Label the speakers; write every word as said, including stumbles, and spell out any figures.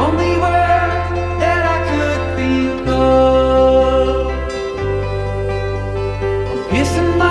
Speaker 1: only word that I could think of. I'm piercing my